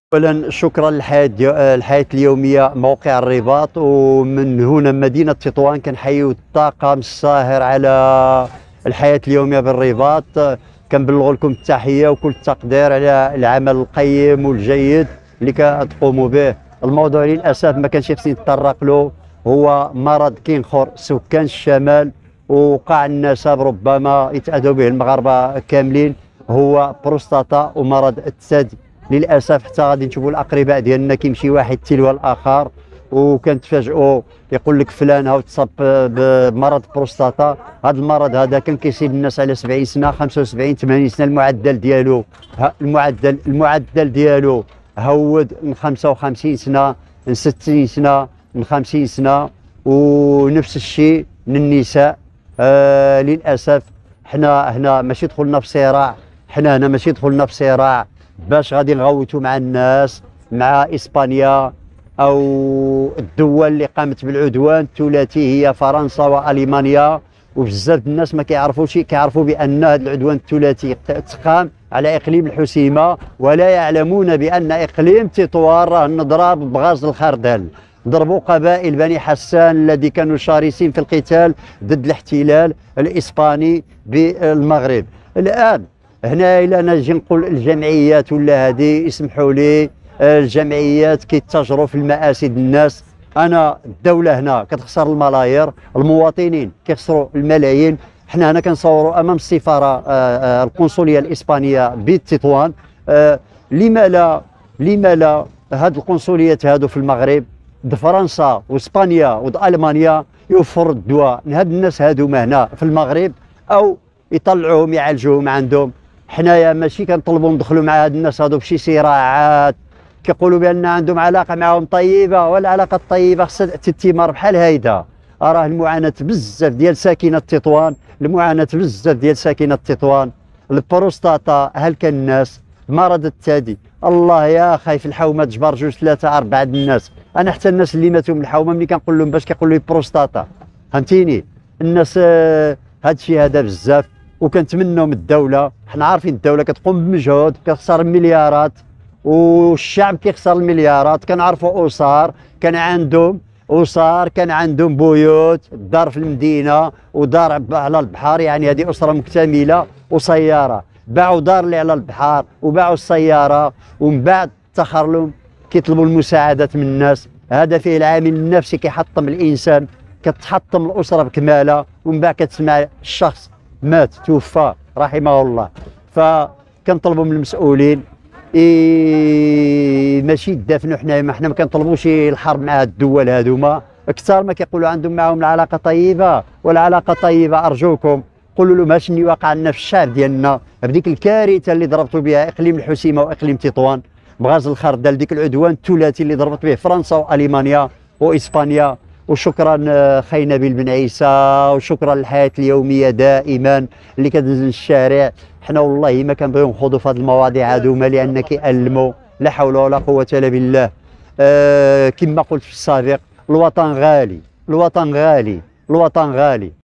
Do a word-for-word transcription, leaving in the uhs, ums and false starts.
اولا شكرا للحياه ديال الحياه اليوميه موقع الرباط، ومن هنا مدينه تطوان كنحيوا الطاقم الساهر على الحياه اليوميه بالرباط. كنبلغوا لكم التحيه وكل التقدير على العمل القيم والجيد اللي كتقوموا به. الموضوع للاسف ما كانش خصني نتطرق له، هو مرض كينخر سكان الشمال وقع النسب ربما يتأذوا به المغاربه كاملين، هو بروستاتا ومرض الثدي. للاسف حتى غادي نشوفوا الاقرباء ديالنا كيمشي واحد تلو الاخر وكنتفاجئوا يقول لك فلان هاو تصاب بمرض بروستاتا. هذا المرض هذا كان كيصيب الناس على سبعين سنه خمسة وسبعين ثمانين سنه. المعدل ديالو المعدل المعدل ديالو هود من خمسة وخمسين سنه من ستين سنه من خمسين سنه، ونفس الشيء من النساء. آه للاسف حنا هنا ماشي دخلنا في صراع، حنا هنا ماشي دخلنا في صراع باش غادي نغوتوا مع الناس مع اسبانيا او الدول اللي قامت بالعدوان الثلاثي هي فرنسا والمانيا. وبزاف الناس ما كيعرفوش، كيعرفوا بان هذا العدوان الثلاثي تقام على اقليم الحسيمه، ولا يعلمون بان اقليم تطوان راه نضرب بغاز الخردل. ضربوا قبائل بني حسان الذي كانوا شرسين في القتال ضد الاحتلال الاسباني بالمغرب. الان هنا الى نجي نقول الجمعيات ولا هذه، اسمحوا لي، الجمعيات كيتاجروا في المآسي الناس. انا الدوله هنا كتخسر الملايير، المواطنين كيخسروا الملايين. حنا هنا كنصوروا امام السفاره القنصليه الاسبانيه بتطوان. لما لا لما لا هاد القنصليات هادو في المغرب د فرنسا واسبانيا ود المانيا يوفروا الدواء لهاد الناس هادو هنا في المغرب، او يطلعوهم يعالجوهم عندهم. حنايا ماشي كنطلبوا ندخلوا مع هاد الناس هادو بشي صراعات كيقولوا بان عندهم علاقه معهم طيبه، والعلاقه الطيبه خصها تتمر بحال هيدا. راه المعاناه بزاف ديال ساكنه تطوان، المعاناه بزاف ديال ساكنه تطوان. البروستاتا هلك الناس، مرض الثدي الله يا خايف الحومه تجبر جوج ثلاثه اربعه الناس. انا حتى الناس اللي ماتوا من الحومه ملي كنقول لهم باش كيقولوا لي بروستاتا، فهمتيني الناس. آه هذا الشيء هذا بزاف، وكنتمنوا من الدوله، حنا عارفين الدوله كتقوم بمجهود كتخسر مليارات والشعب كيخسر المليارات. كنعرفوا اسر كان عندهم اسر كان عندهم بيوت، دار في المدينه ودار على البحر، يعني هذه اسره مكتمله، وسياره. باعوا دار اللي على البحر وباعوا السياره، ومن بعد تاخر لهم كيطلبوا المساعدات من الناس. هذا فيه العامل النفسي كيحطم الانسان، كتحطم الاسره بكمالها، ومن بعد كتسمع الشخص مات توفى رحمه الله. فكنطلبوا من المسؤولين إيه ماشي يدافنوا. حنا ما حنا ما كنطلبوش الحرب مع هاد الدول هادوما، اكثر ما كيقولوا عندهم معهم العلاقه طيبه. والعلاقه طيبه ارجوكم قولوا لهم هاش اللي واقع لنا في الشعب ديالنا بديك الكارثه اللي ضربتوا بها اقليم الحسيمه واقليم تطوان بغاز الخردل، ديك العدوان الثلاثي اللي ضربت به فرنسا والمانيا واسبانيا. وشكرا خي نبيل بن عيسى، وشكرا للحياه اليوميه دائما اللي كتنزل الشارع. حنا والله ما كنبغيو نخوضوا في هذه المواضيع هذوما لان كيألموا، لا حول ولا قوه الا بالله. آه كما قلت في السابق، الوطن غالي، الوطن غالي، الوطن غالي.